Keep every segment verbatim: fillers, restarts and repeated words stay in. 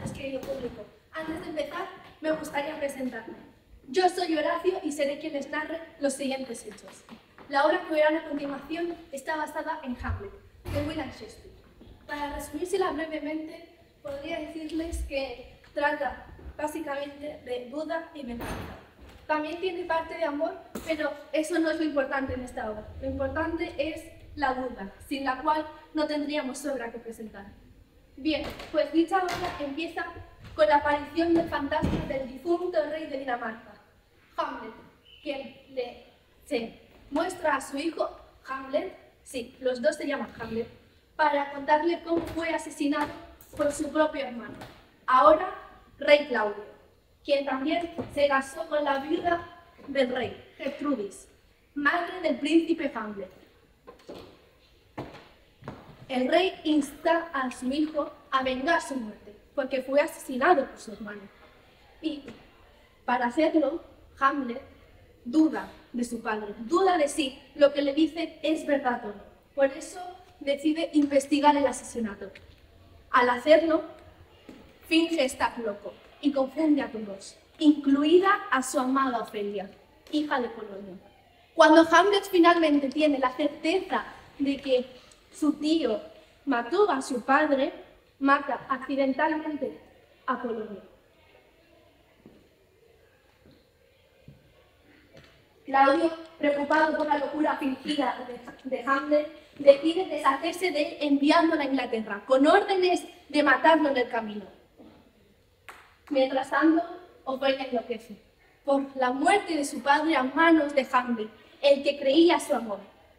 tardes, querido público. Antes de empezar, me gustaría presentarme. Yo soy Horacio y seré quien les narre los siguientes hechos. La obra que verán a continuación está basada en Hamlet, de William Shakespeare. Para resumírsela brevemente, podría decirles que trata básicamente de duda y venganza. También tiene parte de amor, pero eso no es lo importante en esta obra. Lo importante es la duda, sin la cual no tendríamos obra que presentar. Bien, pues dicha obra empieza con la aparición del fantasma del difunto rey de Dinamarca, Hamlet, quien le se muestra a su hijo Hamlet, sí, los dos se llaman Hamlet, para contarle cómo fue asesinado por su propio hermano, ahora rey Claudio, quien también se casó con la viuda del rey, Gertrudis, madre del príncipe Hamlet. El rey insta a su hijo a vengar su muerte, porque fue asesinado por su hermano. Y para hacerlo, Hamlet duda de su padre, duda de si lo que le dice es verdad o no. Por eso decide investigar el asesinato. Al hacerlo, finge estar loco y confunde a todos, incluida a su amada Ofelia, hija de Polonio. Cuando Hamlet finalmente tiene la certeza de que su tío mató a su padre, mata accidentalmente a Polonio. Claudio, preocupado por la locura fingida de, de Hamlet, decide deshacerse de él enviándolo a Inglaterra, con órdenes de matarlo en el camino. Mientras tanto, Ofelia enloquece por la muerte de su padre a manos de Hamlet, el que creía su amor.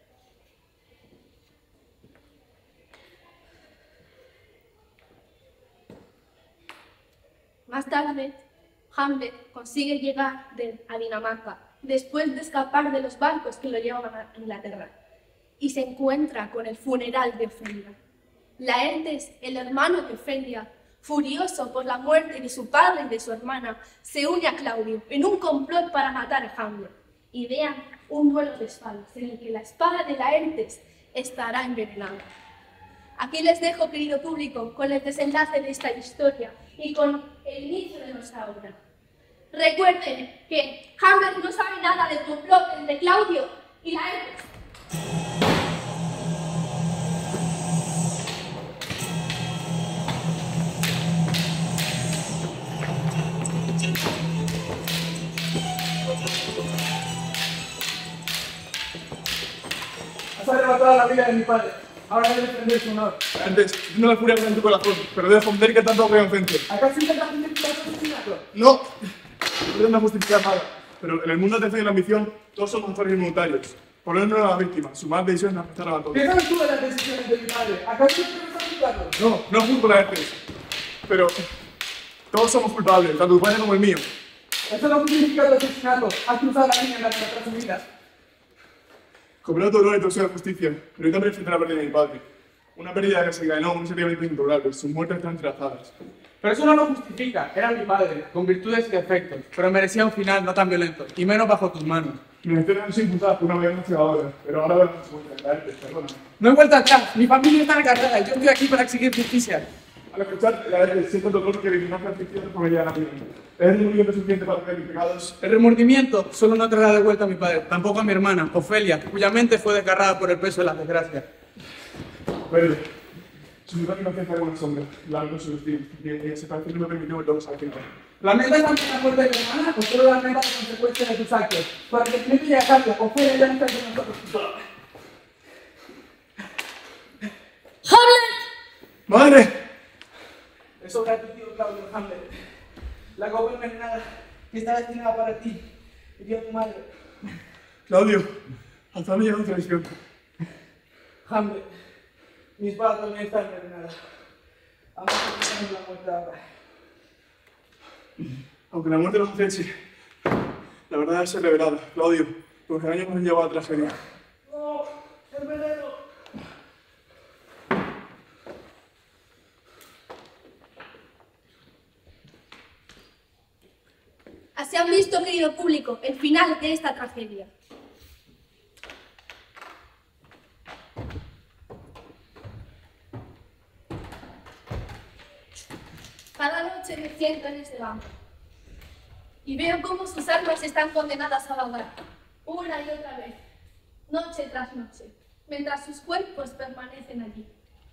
Más tarde, Hamlet consigue llegar de, a Dinamarca, después de escapar de los barcos que lo llevaban a Inglaterra, y se encuentra con el funeral de Ofelia. Laertes, el hermano de Ofelia, furioso por la muerte de su padre y de su hermana, se une a Claudio en un complot para matar a Hamlet. Idean un duelo de espadas en el que la espada de Laertes estará envenenada. Aquí les dejo, querido público, con el desenlace de esta historia y con el inicio de nuestra obra. Recuerden que Hamlet no sabe nada del complot entre Claudio y Laertes. Has arrebatado la vida de mi padre. Ahora debes defender su honor. Antes, no la furia en tu corazón, pero debes comprender que tanto fue inocente. ¿Acaso intentas justificar su asesinato? No, no pretendo justificar nada, pero en el mundo de la y la ambición, todos somos actores involuntarios. Por él no era la víctima, su mala decisión es afectar a todos. ¿Qué sabes tú de las decisiones de mi padre? ¿Acaso no debes aplicarlo? No, no juzgo la Laertes, pero todos somos culpables, tanto tu padre como el mío. Eso no justifica tu asesinato. Has cruzado la línea en la que tras su vida. Comprendo tu dolor y tu deseo de justicia, pero yo también siento la pérdida de mi padre. Una pérdida que se encadenó un seriamente intolerable. Sus muertes están entrelazadas. Pero eso no lo justifica. Era mi padre, con virtudes y defectos, pero merecía un final no tan violento, y menos bajo tus manos. Mi historia no se impulsada por una venganza ahora, pero ahora verás las consecuencias. Laertes, perdona. No he vuelto atrás. Mi familia está recargada y yo estoy aquí para exigir justicia. Al escuchar Laertes, siento el dolor que dignancia ficción por medio de la vida. Es remordimiento suficiente para creer mis pecados. El remordimiento solo no traerá de vuelta a mi padre, tampoco a mi hermana, Ofelia, cuya mente fue desgarrada por el peso de las desgracias. Pero, su misma inocencia como una sombra, la no su destino, y ella se parece que no me permitió ver todos al final. ¿Lamentas también la muerte de mi hermana o solo lamentas las consecuencias de tus actos? Para que el tiempo llegue a cambio, Ofelia ya no está con nosotros. ¡Hamlet! ¡Madre! Es obra de tu tío Claudio Hamlet. La copa envenenada que está destinada para ti y dio a tu madre. Claudio, hasta me llegó otra visión. Hamlet, mi espada también está envenenada. Vamos a pensar en la muerte ahora. Aunque la muerte nos aceche, la verdad es ser revelada. Claudio, tus años nos han llevado a tragedia. ¡No! ¡El veneno! Así han visto, querido público, el final de esta tragedia. Cada noche me siento en ese banco y veo cómo sus almas están condenadas a vagar, una y otra vez, noche tras noche, mientras sus cuerpos permanecen allí.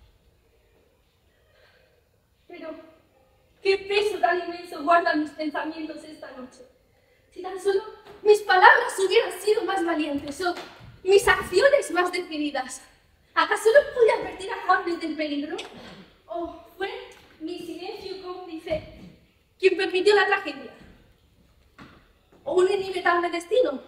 Pero, ¿qué peso tan inmenso guardan mis pensamientos esta noche? Si tan solo mis palabras hubieran sido más valientes o mis acciones más decididas, ¿acaso no pude advertir a Hamlet del peligro? ¿O fue mi silencio cómplice quien permitió la tragedia? ¿O un inevitable destino?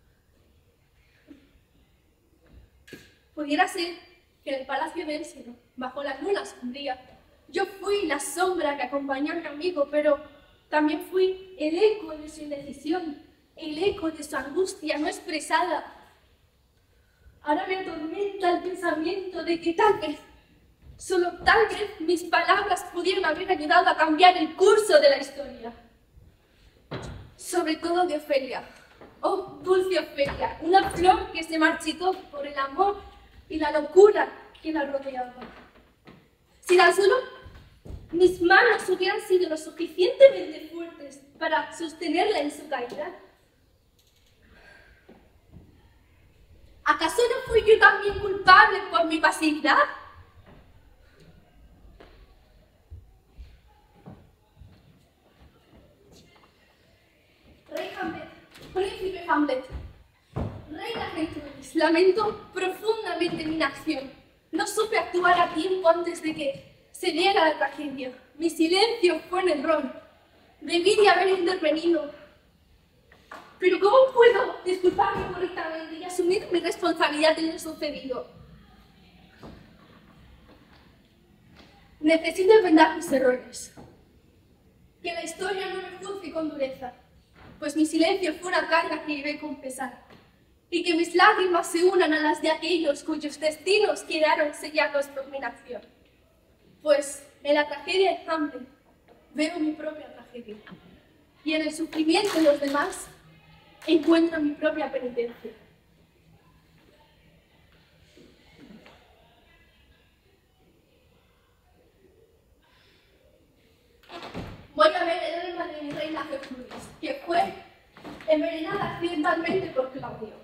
Pudiera ser que en el palacio de Énsino, bajo la luna sombría, yo fui la sombra que acompañó a mi amigo, pero también fui el eco de su indecisión, el eco de su angustia no expresada. Ahora me atormenta el pensamiento de que tal vez, solo tal vez, mis palabras pudieron haber ayudado a cambiar el curso de la historia. Sobre todo de Ofelia. Oh, dulce Ofelia, una flor que se marchitó por el amor y la locura que la rodeaba. Si tan solo mis manos hubieran sido lo suficientemente fuertes para sostenerla en su caída, ¿acaso no fui yo también culpable por mi pasividad? Rey Hamlet, príncipe Hamlet, reina Gertrudis, lamento profundamente mi inacción. No supe actuar a tiempo antes de que se diera la tragedia. Mi silencio fue un error. Debí de haber intervenido. Pero ¿cómo puedo disculparme correctamente y asumir mi responsabilidad en lo sucedido? Necesito enmendar mis errores. Que la historia no me juzgue con dureza, pues mi silencio fue una carga que llevé con pesar. Y que mis lágrimas se unan a las de aquellos cuyos destinos quedaron sellados por mi inacción. Pues en la tragedia de Hamlet veo mi propia tragedia. Y en el sufrimiento de los demás encuentro mi propia penitencia. Voy a ver el alma de mi reina Gertrudis, que fue envenenada accidentalmente por Claudio.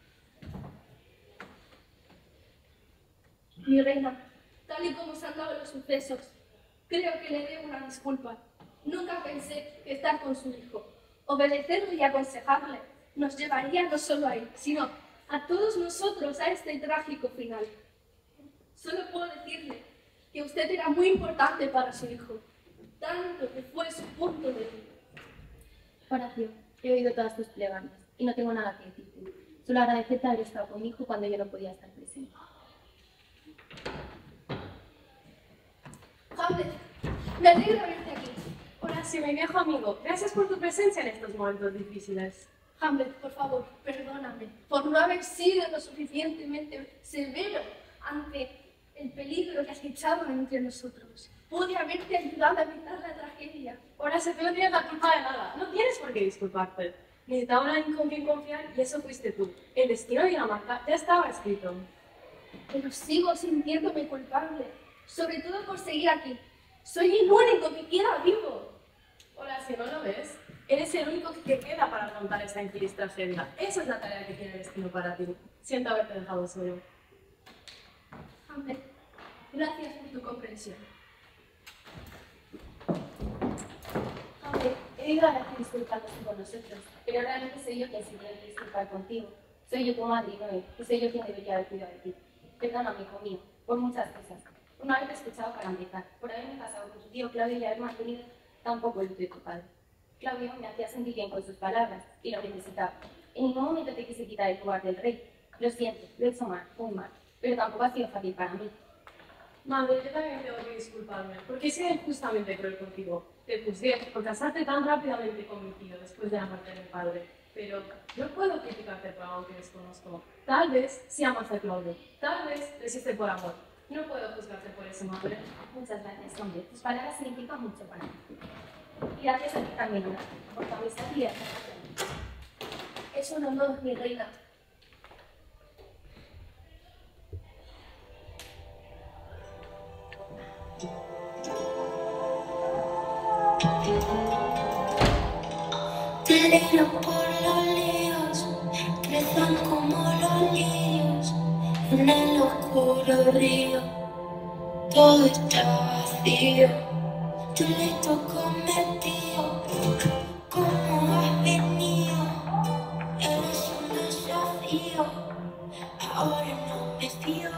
Mi reina, tal y como se han dado los sucesos, creo que le debo una disculpa. Nunca pensé que estar con su hijo, obedecerle y aconsejarle, nos llevaría no solo a él, sino a todos nosotros a este trágico final. Solo puedo decirle que usted era muy importante para su hijo, tanto que fue su punto de vida. Horacio, he oído todas tus plegarias y no tengo nada que decirte. Solo agradecerte haber estado con mi hijo cuando yo no podía estar presente. Hamlet, me alegra verte aquí. Horacio, mi viejo amigo, gracias por tu presencia en estos momentos difíciles. Hamlet, por favor, perdóname por no haber sido lo suficientemente severo ante el peligro que acechaba entre nosotros. Pude haberte ayudado a evitar la tragedia. Horacio, tú no tienes la culpa de nada. No tienes por qué disculparte. Necesitaba a alguien con quien confiar y eso fuiste tú. El destino de Dinamarca ya estaba escrito. Pero sigo sintiéndome culpable, sobre todo por seguir aquí. Soy el único que queda vivo. Horacio, ¿no lo ves? Eres el único que queda para afrontar esta infeliz tragedia. Esa es la tarea que tiene el destino para ti. Siento haberte dejado solo. Hamlet, gracias por tu comprensión. Hamlet, he ido a darte disculpas con nosotros, pero realmente soy yo quien se tiene que disculpar contigo. Soy yo tu madre y no él, y soy yo quien debería haber cuidado de ti. Perdóname, hijo mío, por muchas cosas. Por no haberte escuchado para empezar, por haberme casado con tu tío Claudio y haber mantenido tampoco el de tu padre. Claudio me hacía sentir bien con sus palabras y lo necesitaba. En ningún momento te quise quitar el lugar del rey. Lo siento, lo he hecho mal, muy mal, pero tampoco ha sido fácil para mí. Madre, yo también tengo que disculparme, porque he sido injustamente cruel contigo. Te juzgué por casarte tan rápidamente con mi tío después de la muerte de mi padre. Pero no puedo criticarte por algo que desconozco. Tal vez sí amas a Claudio, tal vez lo hiciste por amor. No puedo juzgarte por eso, madre. Muchas gracias, hombre. Tus palabras significan mucho para mí. Y gracias a ti también, Ana, por tu amistad y lealtad. Es un honor, mi reina. Te alegro por los líos, crecen como los lirios en el oscuro río. Todo está vacío, tu lecho cometido. ¿Cómo has venido? Eres un desafío. Ahora no me fío.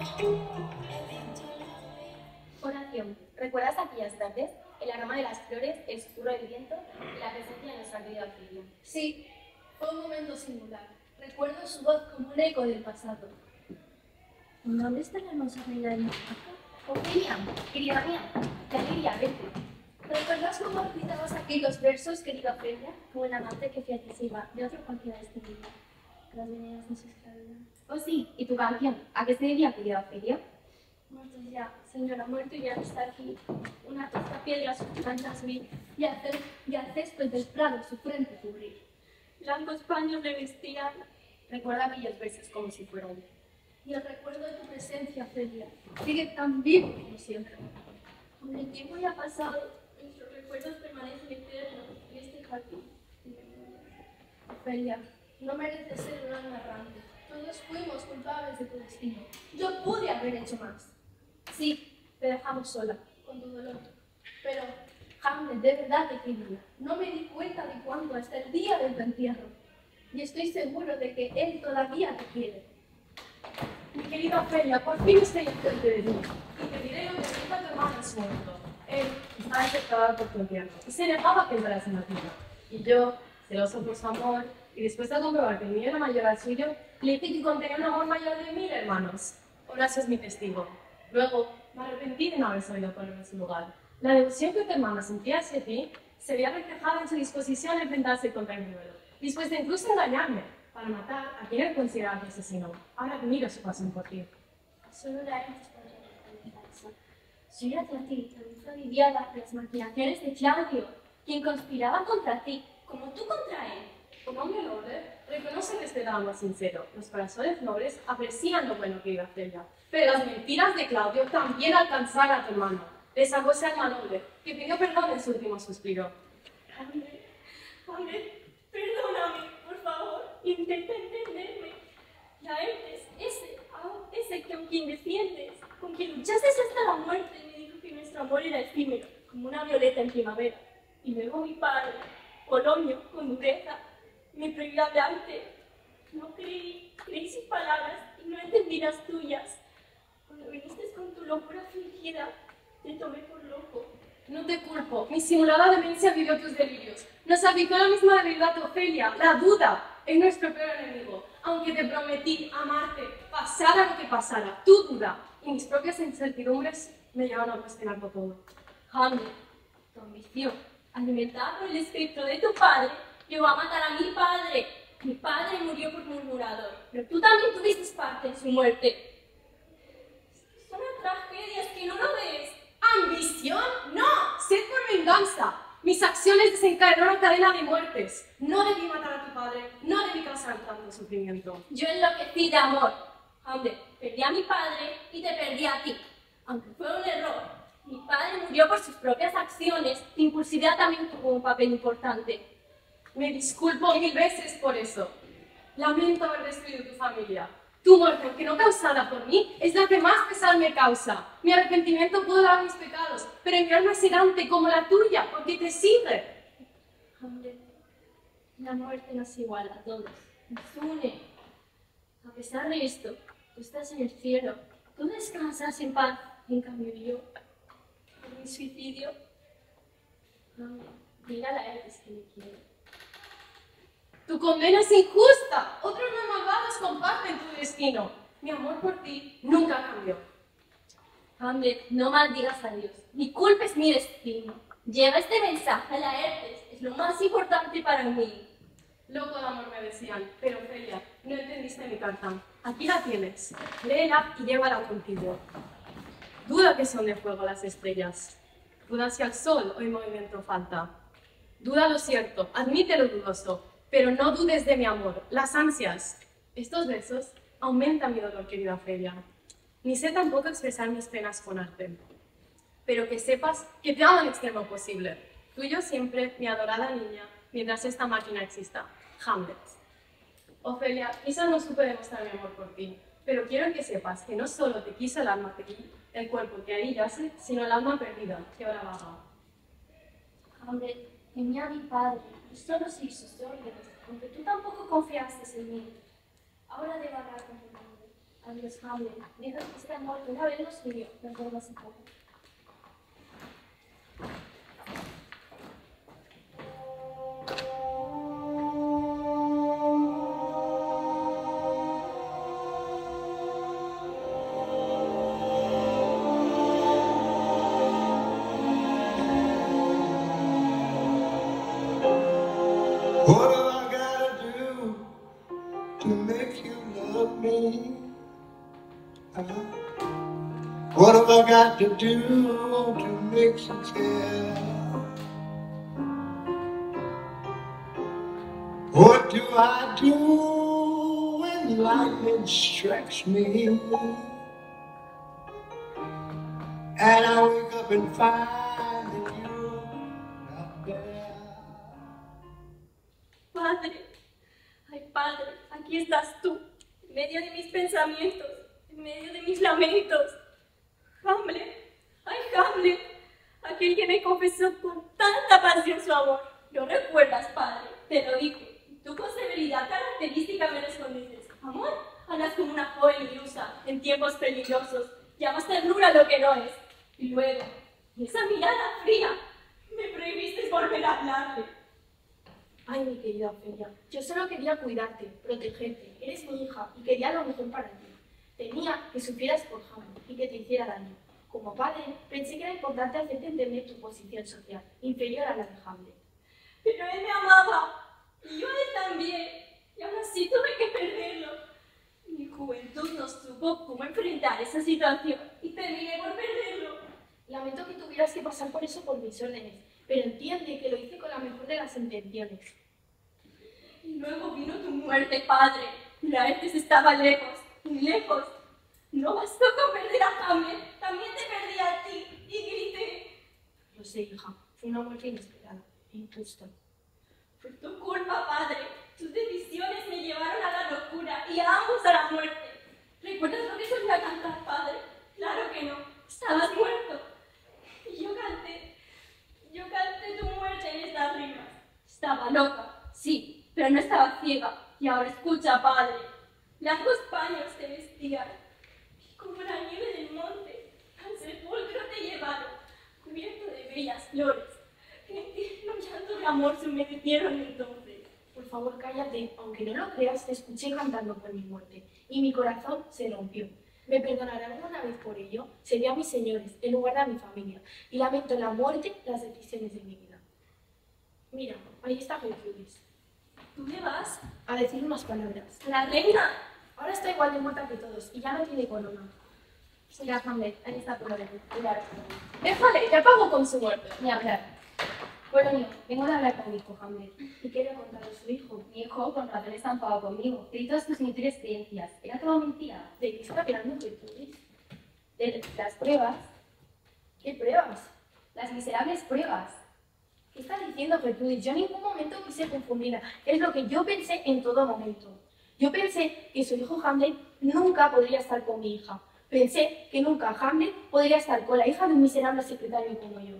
Oración. ¿Recuerdas aquellas tardes? El aroma de las flores, el susurro del viento y la presencia de nuestra querida Ofelia. Sí, fue un momento singular. Recuerdo su voz como un eco del pasado. ¿Dónde está la hermosa reina de mi casa? Ofelia, querida mía, qué alegría verte. ¿Recuerdas cómo recitabas aquí los versos, querida Ofelia? Como el amante que fiel te sirva de otro cualquiera de este mundo. Las veneras de su esclavitud. Oh sí, ¿y tu canción? ¿A qué se debía, querida Ofelia? Muertos ya, señora, muerto y ya no está aquí. Una tosca piedra sus plantas vi, y al ce- y al césped del prado su frente cubrir. Blancos paños le vestían, Recuerda aquellos versos como si fueran. y el recuerdo de tu presencia, Ofelia, sigue tan vivo como siempre. Aunque el tiempo ya ha pasado, nuestros recuerdos permanecen eternos en este jardín. Ofelia, no mereces ser un alma errante. Todos fuimos culpables de tu destino. Yo pude haber hecho más. Sí, te dejamos sola, con tu dolor. Pero, Hamlet, de verdad te quería. No me di cuenta de cuánto hasta el día de tu entierro. Y estoy seguro de que él todavía te quiere. Mi querida Ofelia, por fin estoy enfrente de ti. Y te diré lo que me dijo tu hermano en su momento. Él estaba afectado por tu entierro y se negaba a que entraras en la tierra. Y yo, celoso por su amor, y después de comprobar que el mío era mayor al suyo, le dije que contenía un amor mayor de mil hermanos. Horacio es mi testigo. Luego, me arrepentí de no haber sabido ponerme en su lugar. La devoción que tu hermana sentía hacia ti se veía reflejada en su disposición a enfrentarse contra mi duelo, dispuesta de incluso engañarme para matar a quien él consideraba mi asesino. Ahora admiro su pasión por ti. Solo la hemos falsa. Soy hacia ti, la misma lidiada por las maquinaciones de Claudio, quien conspiraba contra ti, como tú contra él. Como hombre noble, reconoce que este drama sincero. Los corazones nobles aprecian lo bueno que iba a Ofelia. Pero las mentiras de Claudio también alcanzaron a tu hermano. Le salvó ese alma noble, que pidió perdón en su último suspiro. Hamlet, Hamlet, perdóname, por favor, intenta entenderme. Laertes, ese, ah, ese con quien defiendes, con quien luchaste hasta la muerte, me dijo que nuestro amor era efímero, como una violeta en primavera. Y luego mi padre, Polonio, con dureza, me prohibió hablarte. No creí, creí sus palabras y no entendí las tuyas. Cuando viniste con tu locura fingida, te tomé por loco. No te culpo, mi simulada demencia vivió tus delirios. Nos aplicó la misma debilidad a Ofelia, la duda es nuestro peor enemigo. Aunque te prometí amarte, pasara lo que pasara, tu duda y mis propias incertidumbres me llevan a cuestionarlo todo. Hamlet, tu ambición, alimentada por el espectro de tu padre, llegó a matar a mi padre. Mi padre murió por murmurador, pero tú también tuviste parte en su muerte. Son tragedias que no lo ves. ¿Ambición? ¡No! ¡Sed por venganza! Mis acciones desencadenaron una cadena de muertes. No debí matar a tu padre, no debí causar tanto sufrimiento. Yo enloquecí de amor. Hamlet, perdí a mi padre y te perdí a ti. Aunque fue un error. Mi padre murió por sus propias acciones. Tu impulsividad también tuvo un papel importante. Me disculpo mil veces por eso. Lamento haber destruido tu familia. Tu muerte, aunque no causada por mí, es la que más pesar me causa. Mi arrepentimiento pudo lavar mis pecados, pero mi alma es errante como la tuya, porque te sigue. Hamlet, la muerte nos iguala a todos. Nos une. A pesar de esto, tú estás en el cielo. Tú descansas en paz. En cambio yo, por mi suicidio, Hamlet, dígale a él que me quiere. Tu condena es injusta. Otros más malvados comparten tu destino. Mi amor por ti nunca cambió. Hamlet, no maldigas a Dios, ni culpes mi destino. Lleva este mensaje a Laertes, es lo más importante para mí. Loco de amor me decían, pero Ofelia, no entendiste mi carta. Aquí la tienes. Léela y llévala contigo. Duda que son de fuego las estrellas. Duda si al sol hoy movimiento falta. Duda lo cierto, admite lo dudoso. Pero no dudes de mi amor, las ansias. Estos versos aumentan mi dolor, querida Ofelia. Ni sé tampoco expresar mis penas con arte. Pero que sepas que te amo al extremo posible. Tuyo siempre, mi adorada niña, mientras esta máquina exista. Hamlet. Ofelia, quizá no supe demostrar mi amor por ti, pero quiero que sepas que no solo te quiso el alma que el cuerpo que ahí yace, sino el alma perdida, que ahora vaga. Hamlet, tenía a mi padre, y solo soy sus órdenes, aunque tú tampoco confiaste en mí. Ahora debo hablar con tu padre. Adiós, Hamlet, deja que esté muerto una vez los míos, me acuerdo hace poco. What have I gotta do to make you love me? Huh? What have I got to do to make you care? What do I do when lightning strikes me? And I wake up and find that you're not there. Padre, ay padre, aquí estás tú, en medio de mis pensamientos, en medio de mis lamentos. Hamlet, ay Hamlet, aquel que me confesó con tanta pasión su amor. ¿Lo recuerdas, padre? Te lo dije. Tú con severidad característica me respondiste: amor, hablas como una joven ilusa, en tiempos peligrosos, llamas ternura lo que no es. Y luego, y esa mirada fría, me prohibiste volver a hablarle. Ay, mi querida Ofelia, yo solo quería cuidarte, protegerte. Eres mi hija y quería lo mejor para ti. Temía que sufrieras por Hamlet y que te hiciera daño. Como padre, pensé que era importante hacerte entender tu posición social, inferior a la de Hamlet. Pero él me amaba, y yo a él también, y aún así tuve que perderlo. Mi juventud no supo cómo enfrentar esa situación, y terminé por perderlo. Lamento que tuvieras que pasar por eso por mis órdenes, pero entiende que lo hice con la mejor de las intenciones. Y luego vino tu muerte, padre. Laertes estaba lejos, muy lejos. No bastó con perder a Hamlet, también te perdí a ti, y grité. Lo sé, hija, fue una muerte inesperada e injusta. Por tu culpa, padre, tus decisiones me llevaron a la locura y a ambos a la muerte. ¿Recuerdas lo que solía cantar, padre? Claro que no, estabas muerto. Y yo canté, yo canté tu muerte en estas rimas. Estaba loca, sí, pero no estaba ciega. Y ahora escucha, padre, largos paños te vestían, y como la nieve del monte, al sepulcro te llevaron, cubierto de bellas flores, que en tierno llanto de amor se humedecieron entonces. Por favor, cállate, aunque no lo creas, te escuché cantando por mi muerte, y mi corazón se rompió. ¿Me perdonará alguna vez por ello? Sería a mis señores, en lugar de a mi familia, y lamento la muerte, las decisiones de mi vida. Mira, ahí está Gertrudis. ¿Dónde vas? A decir unas palabras. ¡La reina! Ahora está igual de muerta que todos, y ya no tiene corona. Mira, Hamlet, ahí está tu madre. Mira, Déjale, ya pago con su muerte. ni hablar. Bueno, yo vengo de hablar con mi hijo, Hamlet. ¿Y qué le ha contado su hijo? Mi hijo, con razón, está enfadado conmigo. Creí todas tus inútiles creencias. Era todo mentira. ¿De qué está hablando Gertrudis? De las pruebas, ¿Qué pruebas? las miserables pruebas. ¿Qué está diciendo Gertrudis? Yo en ningún momento quise confundirla. Es lo que yo pensé en todo momento. Yo pensé que su hijo Hamlet nunca podría estar con mi hija. Pensé que nunca Hamlet podría estar con la hija de un miserable secretario como yo.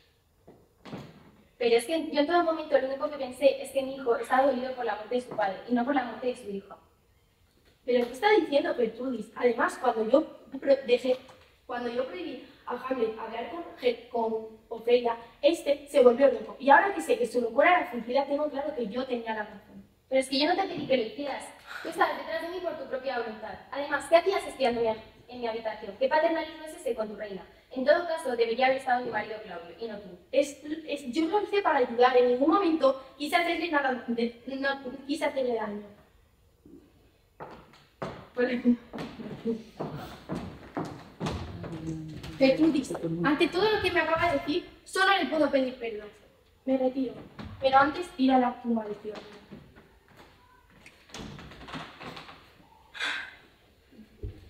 Pero es que yo en todo momento lo único que pensé es que mi hijo estaba dolido por la muerte de su padre y no por la muerte de su hija. ¿Pero qué está diciendo Gertrudis? Además, cuando yo pro- dejé, cuando yo prohibí a Hamlet hablar con, Ge- con Ofelia, este se volvió loco. Y ahora que sé que su locura era fingida, tengo claro que yo tenía la razón. Pero es que yo no te pedí que lo hicieras. Tú estabas detrás de mí por tu propia voluntad. Además, ¿qué hacías espiando en mi, en mi habitación? ¿Qué paternalismo es ese con tu reina? En todo caso, debería haber estado mi marido Claudio, y no tú. Es, es, yo lo hice para ayudar, en ningún momento quise hacerle nada, de- no quise hacerle daño. Gertrudis, ante todo lo que me acaba de decir, solo le puedo pedir perdón. Me retiro, pero antes ir a la tumba de Fiorella.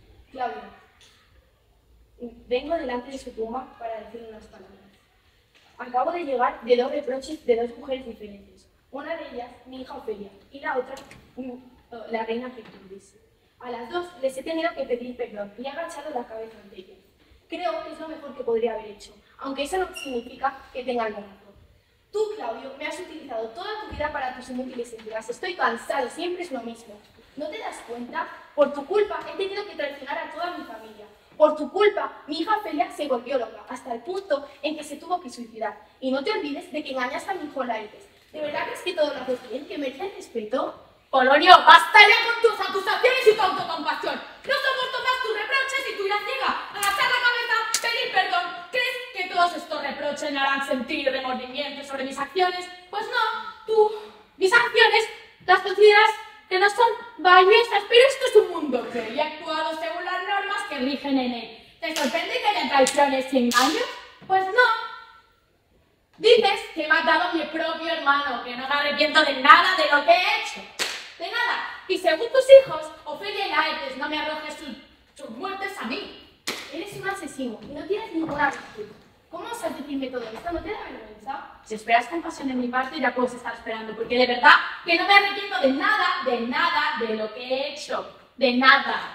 Claudia, vengo delante de su tumba para decir unas palabras. Acabo de llegar de dos reproches de dos mujeres diferentes. Una de ellas, mi hija Ofelia, y la otra, mi- la reina Gertrudis. A las dos les he tenido que pedir perdón y he agachado la cabeza ante ellas. Creo que es lo mejor que podría haber hecho, aunque eso no significa que tengan razón. Tú, Claudio, me has utilizado toda tu vida para tus inútiles entregas. Estoy cansado, siempre es lo mismo. ¿No te das cuenta? Por tu culpa he tenido que traicionar a toda mi familia. Por tu culpa, mi hija Ofelia se volvió loca, hasta el punto en que se tuvo que suicidar. Y no te olvides de que engañaste a mi hijo Laertes. ¿De verdad crees que todo lo haces bien? ¿Que mereces respeto? Polonio, basta ya con tus acusaciones y tu autocompasión. No soporto más tus reproches y tu ira ciega. Agachar la cabeza, pedir perdón. ¿Crees que todos estos reproches me harán sentir remordimiento sobre mis acciones? Pues no, tú, mis acciones, las consideras que no son valiosas, pero esto es un mundo que he actuado según las normas que rigen en él. ¿Te sorprende que haya traiciones y engaños? Pues no. Dices que he matado a mi propio hermano, que no me arrepiento de nada de lo que he hecho. De nada. Y según tus hijos, Ofelia y Laertes, no me arrojes sus, sus muertes a mí. Eres un asesino y no tienes ninguna virtud. ¿Cómo osas decirme todo esto? ¿No te da vergüenza? Si esperas compasión de mi parte, ya puedes estar esperando, porque de verdad que no me arrepiento de nada, de nada de lo que he hecho. De nada.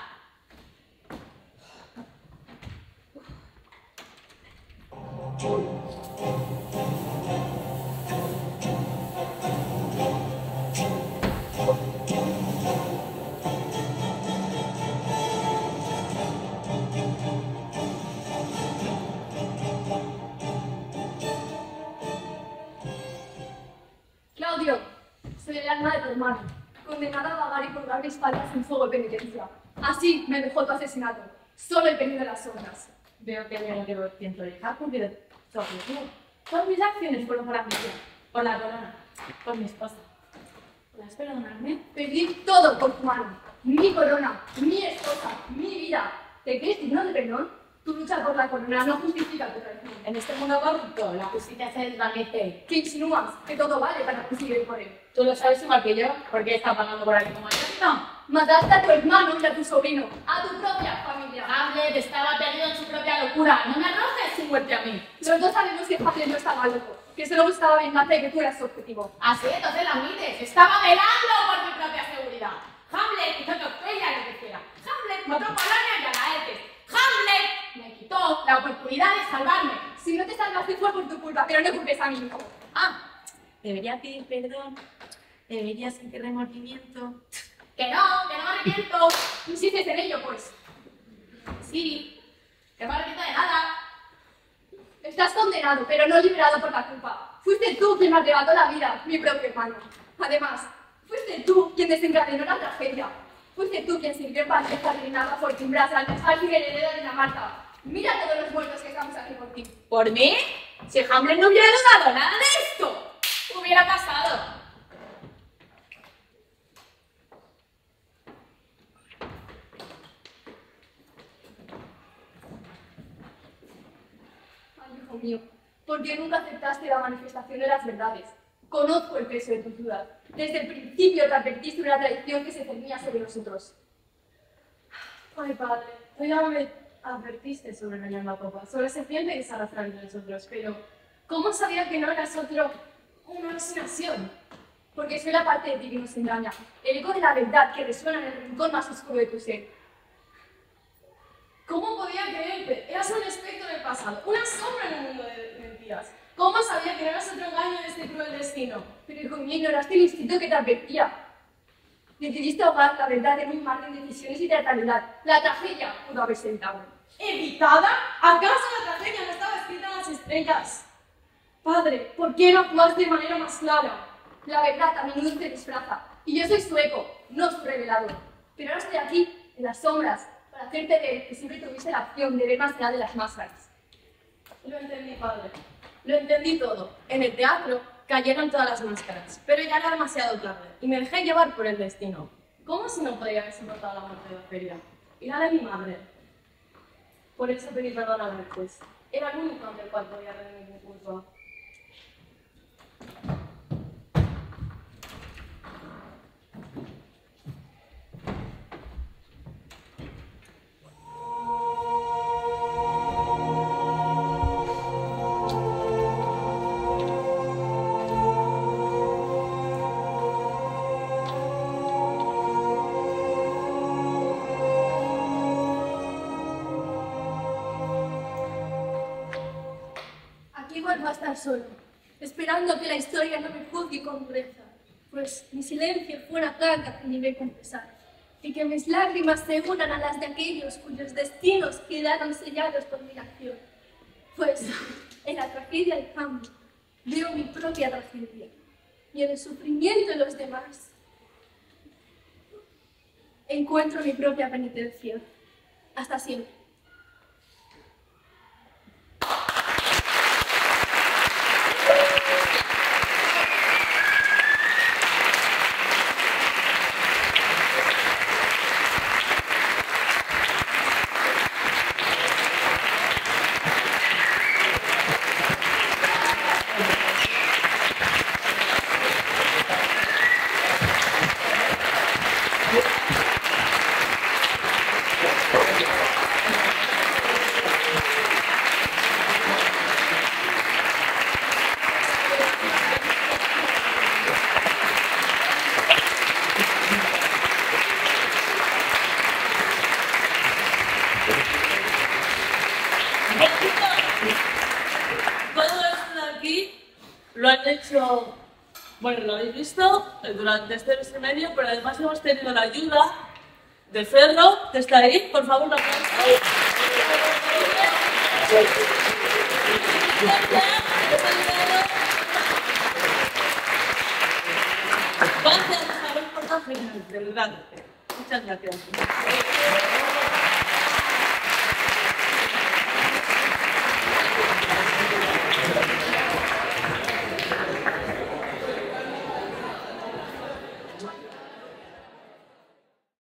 Claudio, soy el alma de tu hermano, condenada a vagar y colgar mis faltas en fuego de penitencia. Así me dejó tu asesinato, solo el peligro de las sombras. Veo que me lo siento dejar cumplido su objetivo. Todas mis acciones fueron por ambición, por la corona, por mi esposa. ¿Puedes perdonarme? Perdí todo por tu mano, mi corona, mi esposa, mi vida. ¿Te crees digno de perdón? Tu lucha por la corona no justifica tu traición. En este mundo corrupto, la justicia se desvanece. ¿Qué insinúas? Que todo vale para conseguir por él. Tú lo sabes igual que yo, porque está pagando por alguien como yo. No. Mataste a tu hermano y a tu sobrino, a tu propia familia. Hamlet estaba perdido en su propia locura. No me arrojes su muerte a mí. Los dos sabemos que Hamlet no estaba loco, que solo buscaba venganza y que tú eras su objetivo. Así, entonces la mides. Estaba velando por mi propia seguridad. Hamlet hizo que Ofelia lo que quiera. Hamlet mató a Polonia y a Laertes. Hamlet me quitó la oportunidad de salvarme. Si no te salvaste fue por tu culpa, pero no culpes a mi hijo. Ah, debería pedir perdón. Debería sentir remordimiento. Que no, que no me arrepiento. Insistes en ello, pues. Sí, que no me arrepiento de nada. Estás condenado, pero no liberado por la culpa. Fuiste tú quien me arrebató la vida, mi propio hermano. Además, fuiste tú quien desencadenó la tragedia. Fuiste tú quien sirvió para reinar a Fortinbras al al heredero de Dinamarca. Mira todos los muertos que estamos aquí por ti. ¿Por mí? Si Hamlet no hubiera dudado nada de esto, hubiera pasado. Ay, hijo mío, ¿por qué nunca aceptaste la manifestación de las verdades? Conozco el peso de tu dudas. Desde el principio te advertiste de una traición que se cernía sobre nosotros. Ay, padre, tú ya me advertiste sobre la llama copa, sobre ese serpiente que se arrastra entre nosotros, pero ¿cómo sabía que no eras otro, una alucinación? Porque soy la parte de ti que nos engaña, el eco de la verdad que resuena en el rincón más oscuro de tu ser. ¿Cómo podía creerte? Eras un espectro del pasado, una sombra en un mundo de mentiras. ¿Cómo sabía que no eras otro engaño de este cruel destino? Pero hijo mío, ignoraste el instinto que te advertía. Decidiste ahogar la verdad en un mar de indecisiones y teatralidad. La tragedia pudo haberse evitado. ¿Evitada? ¿Acaso la tragedia no estaba escrita en las estrellas? Padre, ¿por qué no actuaste de manera más clara? La verdad a menudo te disfraza. Y yo soy su eco, no su revelador. Pero ahora estoy aquí, en las sombras, para hacerte ver que siempre tuviste la opción de ver más allá de las máscaras. Lo entendí, padre. Lo entendí todo. En el teatro cayeron todas las máscaras, pero ya era demasiado tarde y me dejé llevar por el destino. ¿Cómo si no podía haber soportado la muerte de Ofelia? Y la de mi madre. Por eso pedí perdón a la juez. Era el único ante el cual podía redimir mi culpa. vuelvo a estar solo, esperando que la historia no me juzgue con dureza, pues mi silencio fue una carga que debí confesar, y que mis lágrimas se unan a las de aquellos cuyos destinos quedaron sellados por mi acción. Pues en la tragedia de Hamlet veo mi propia tragedia, y en el sufrimiento de los demás encuentro mi propia penitencia. Hasta siempre. Todo esto de aquí lo han hecho, bueno, lo habéis visto durante este mes y medio, pero además hemos tenido la ayuda de Ferro, que está ahí. Por favor, un aplauso. Gracias, habéis portado genial, de verdad. Muchas gracias.